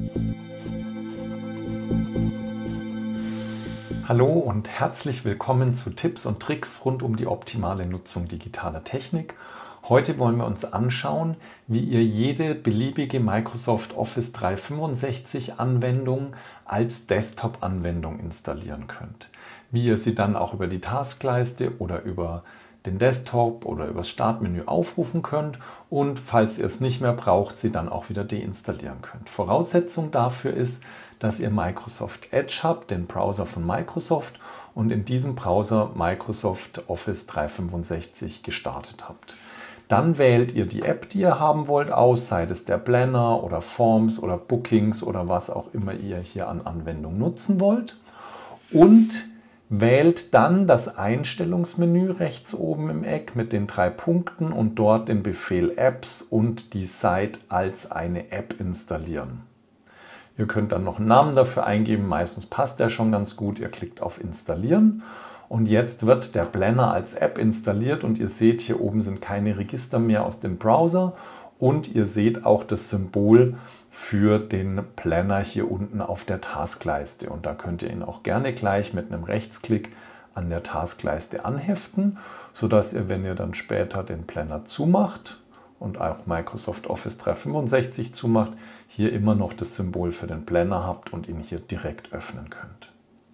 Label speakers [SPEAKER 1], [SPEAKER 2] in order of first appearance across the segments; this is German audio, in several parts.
[SPEAKER 1] Hallo und herzlich willkommen zu Tipps und Tricks rund um die optimale Nutzung digitaler Technik. Heute wollen wir uns anschauen, wie ihr jede beliebige Microsoft Office 365 Anwendung als Desktop-Anwendung installieren könnt. Wie ihr sie dann auch über die Taskleiste oder über den Desktop oder über das Startmenü aufrufen könnt und falls ihr es nicht mehr braucht, sie dann auch wieder deinstallieren könnt. Voraussetzung dafür ist, dass ihr Microsoft Edge habt, den Browser von Microsoft, und in diesem Browser Microsoft Office 365 gestartet habt. Dann wählt ihr die App, die ihr haben wollt, aus, sei es der Planner oder Forms oder Bookings oder was auch immer ihr hier an Anwendung nutzen wollt, und wählt dann das Einstellungsmenü rechts oben im Eck mit den 3 Punkten und dort den Befehl Apps und die Site als eine App installieren. Ihr könnt dann noch einen Namen dafür eingeben, meistens passt der schon ganz gut. Ihr klickt auf Installieren und jetzt wird der Planner als App installiert und ihr seht, hier oben sind keine Register mehr aus dem Browser und ihr seht auch das Symbol für den Planner hier unten auf der Taskleiste. Und da könnt ihr ihn auch gerne gleich mit einem Rechtsklick an der Taskleiste anheften, sodass ihr, wenn ihr dann später den Planner zumacht und auch Microsoft Office 365 zumacht, hier immer noch das Symbol für den Planner habt und ihn hier direkt öffnen könnt.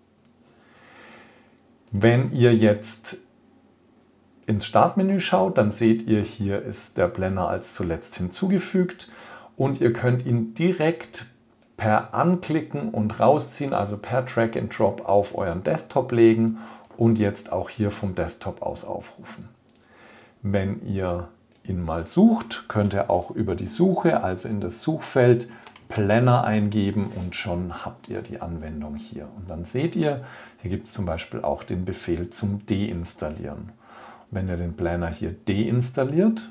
[SPEAKER 1] Wenn ihr jetzt ins Startmenü schaut, dann seht ihr, hier ist der Planner als zuletzt hinzugefügt und ihr könnt ihn direkt per Anklicken und Rausziehen, also per Drag and Drop auf euren Desktop legen und jetzt auch hier vom Desktop aus aufrufen. Wenn ihr ihn mal sucht, könnt ihr auch über die Suche, also in das Suchfeld Planner eingeben und schon habt ihr die Anwendung hier. Und dann seht ihr, hier gibt es zum Beispiel auch den Befehl zum Deinstallieren. Wenn ihr den Planner hier deinstalliert,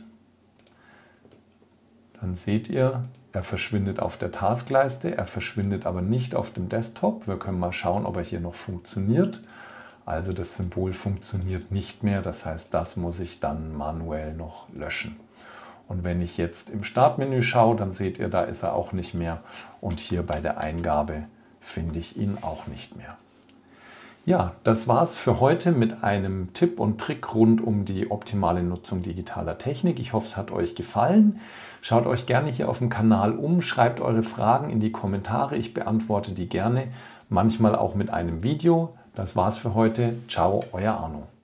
[SPEAKER 1] dann seht ihr, er verschwindet auf der Taskleiste, er verschwindet aber nicht auf dem Desktop. Wir können mal schauen, ob er hier noch funktioniert. Also das Symbol funktioniert nicht mehr, das heißt, das muss ich dann manuell noch löschen. Und wenn ich jetzt im Startmenü schaue, dann seht ihr, da ist er auch nicht mehr und hier bei der Eingabe finde ich ihn auch nicht mehr. Ja, das war's für heute mit einem Tipp und Trick rund um die optimale Nutzung digitaler Technik. Ich hoffe, es hat euch gefallen. Schaut euch gerne hier auf dem Kanal um, schreibt eure Fragen in die Kommentare. Ich beantworte die gerne, manchmal auch mit einem Video. Das war's für heute. Ciao, euer Arno.